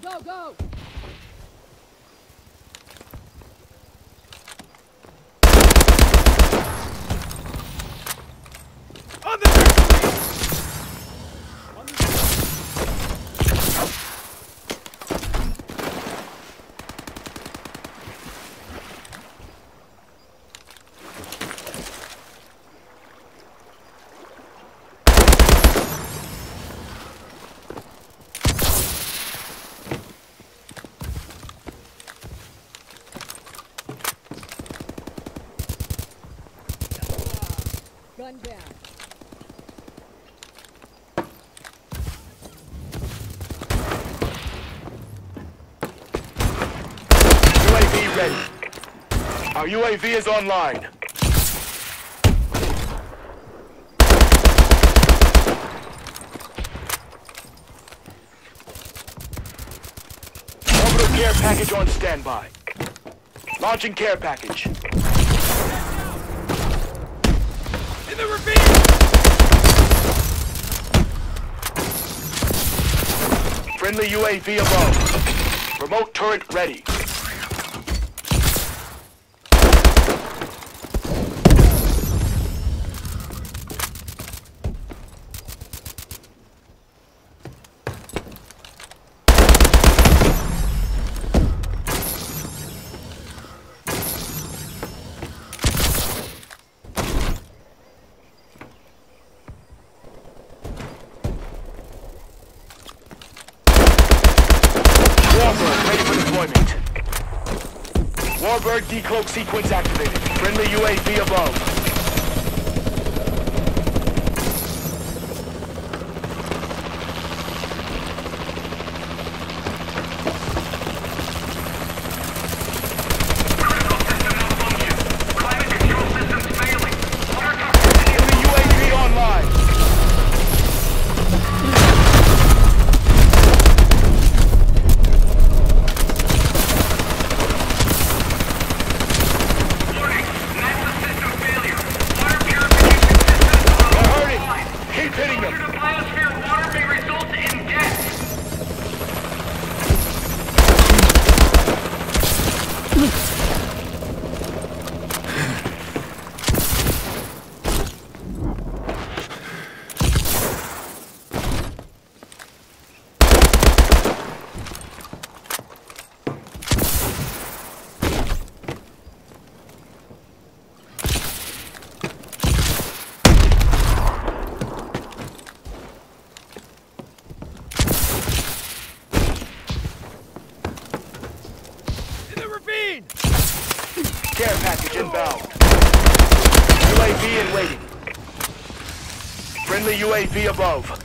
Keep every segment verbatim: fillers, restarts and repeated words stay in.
go, go! On the victory! On the Gun down. U A V ready. Our U A V is online. Orbital care package on standby. Launching care package. In the ravine! Friendly U A V above. Remote turret ready. Warbird ready for deployment. Warbird decloak sequence activated. Friendly U A V above. Friendly U A V online. Hitting them! The biosphere water may result in death! Care package inbound. U A V in waiting. Friendly U A V above.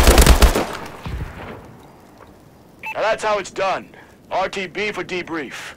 Now that's how it's done. R T B for debrief.